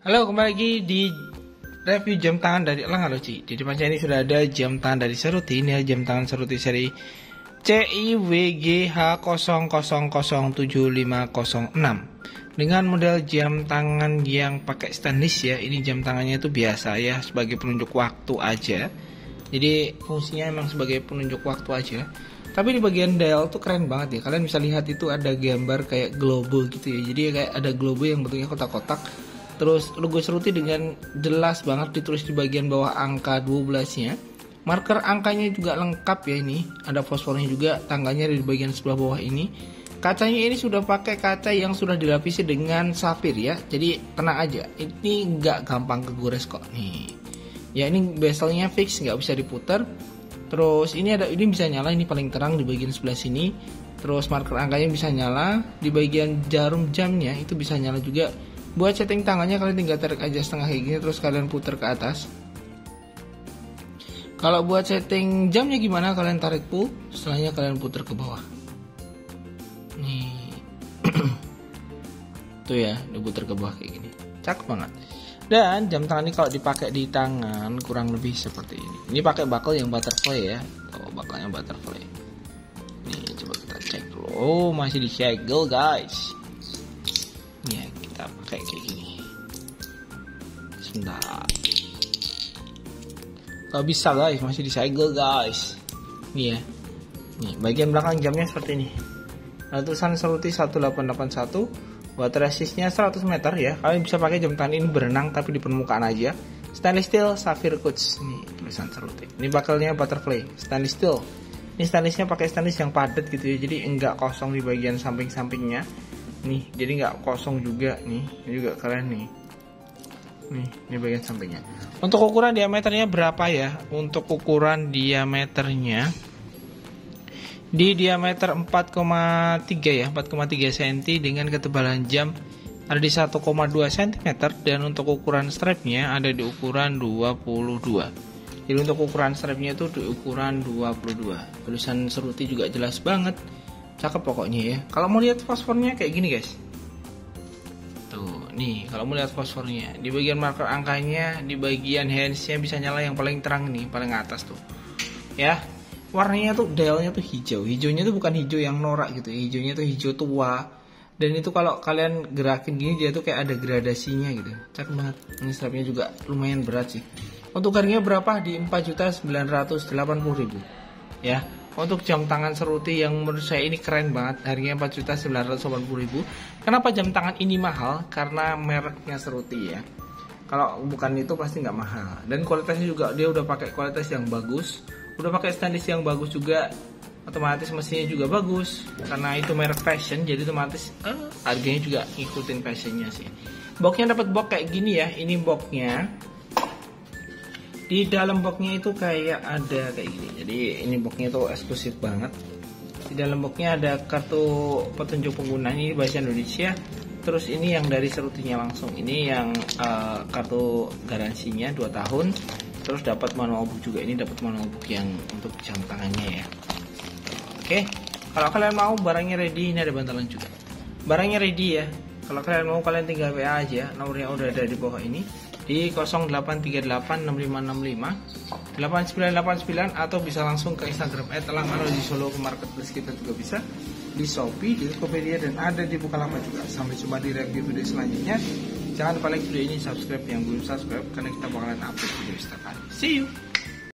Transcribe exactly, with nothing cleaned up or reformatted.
Halo, kembali lagi di review jam tangan dari Elang. Halo Ci, di depan saya ini sudah ada jam tangan dari Ceruti. Ini jam tangan Ceruti seri C I W G H nol nol nol tujuh lima nol enam dengan model jam tangan yang pakai stainless ya. Ini jam tangannya itu biasa ya, sebagai penunjuk waktu aja. Jadi fungsinya emang sebagai penunjuk waktu aja. Tapi di bagian dial tuh keren banget ya. Kalian bisa lihat itu ada gambar kayak globe gitu ya. Jadi kayak ada globe yang bentuknya kotak-kotak. Terus logo Ceruti dengan jelas banget ditulis di bagian bawah angka dua belas-nya. Marker angkanya juga lengkap ya ini. Ada fosfornya juga, tangganya di bagian sebelah bawah ini. Kacanya ini sudah pakai kaca yang sudah dilapisi dengan safir ya. Jadi tenang aja, ini nggak gampang kegores kok nih. Ya ini bezelnya fix, nggak bisa diputar. Terus ini ada, ini bisa nyala, ini paling terang di bagian sebelah sini. Terus marker angkanya bisa nyala. Di bagian jarum jamnya itu bisa nyala juga. Buat setting tangannya kalian tinggal tarik aja setengah kayak gini, terus kalian putar ke atas. Kalau buat setting jamnya gimana, kalian tarik pull, setelahnya kalian putar ke bawah. Nih. Tuh ya, diputar ke bawah kayak gini. Cakep banget. Dan jam tangan ini kalau dipakai di tangan kurang lebih seperti ini. Ini pakai buckle yang butterfly ya. Oh, buckle-nya butterfly. Nih, coba kita cek dulu. Oh, masih disegel, guys. Nih, kita pakai kayak gini. Sebentar. Gak bisa guys, masih disegel guys. Nih ya. Nih, bagian belakang jamnya seperti ini. Ada tulisan Ceruti satu delapan delapan satu. Water resistnya seratus meter ya. Kalian bisa pakai jam tangan ini berenang tapi di permukaan aja. Stainless steel Sapphire Quartz. Nih tulisan Ceruti. Ini buckle-nya butterfly, stainless steel. Ini stainlessnya pakai stainless yang padat gitu ya. Jadi enggak kosong di bagian samping-sampingnya. Nih, jadi nggak kosong juga nih. Ini juga keren nih. Nih, ini bagian sampingnya. Untuk ukuran diameternya berapa ya? Untuk ukuran diameternya di diameter empat koma tiga ya, empat koma tiga sentimeter dengan ketebalan jam ada di satu koma dua sentimeter, dan untuk ukuran strapnya ada di ukuran dua puluh dua. Jadi untuk ukuran strapnya itu di ukuran dua puluh dua. Tulisan Ceruti juga jelas banget. Cakep pokoknya ya. Kalau mau lihat fosfornya kayak gini guys. Tuh, nih kalau mau lihat fosfornya di bagian marker angkanya, di bagian handsnya bisa nyala yang paling terang nih, paling atas tuh. Ya. Warnanya tuh dialnya tuh hijau. Hijaunya tuh bukan hijau yang norak gitu. Hijaunya tuh hijau tua. Dan itu kalau kalian gerakin gini dia tuh kayak ada gradasinya gitu. Cakep banget. Ini strapnya juga lumayan berat sih. Untuk harganya berapa? Di empat juta sembilan ratus delapan puluh ribu. Ya. Untuk jam tangan Ceruti yang menurut saya ini keren banget, harganya empat juta sembilan ratus delapan puluh ribu. Kenapa jam tangan ini mahal? Karena mereknya Ceruti ya. Kalau bukan itu pasti nggak mahal. Dan kualitasnya juga dia udah pakai kualitas yang bagus, udah pakai stainless yang bagus juga. Otomatis mesinnya juga bagus. Karena itu merek fashion, jadi otomatis eh, harganya juga ngikutin fashionnya sih. Boxnya dapat box kayak gini ya. Ini boxnya. Di dalam boxnya itu kayak ada kayak gini. Jadi ini boxnya itu eksklusif banget. Di dalam boxnya ada kartu petunjuk pengguna, ini bahasa Indonesia. Terus ini yang dari Cerutinya langsung. Ini yang uh, kartu garansinya dua tahun. Terus dapat manual book juga. Ini dapat manual book yang untuk jam tangannya ya. Oke. Kalau kalian mau barangnya ready, ini ada bantalan juga. Barangnya ready ya. Kalau kalian mau kalian tinggal W A aja. Nomornya udah ada di bawah ini. Di nol delapan tiga delapan enam lima enam lima delapan sembilan delapan sembilan, atau bisa langsung ke Instagram et elang, atau di Solo ke marketplace kita juga bisa, di Shopee, di Tokopedia, dan ada di Bukalapak juga. Sampai jumpa di review video selanjutnya. Jangan lupa like video ini, subscribe yang belum subscribe, karena kita bakalan upload video setiap hari. See you.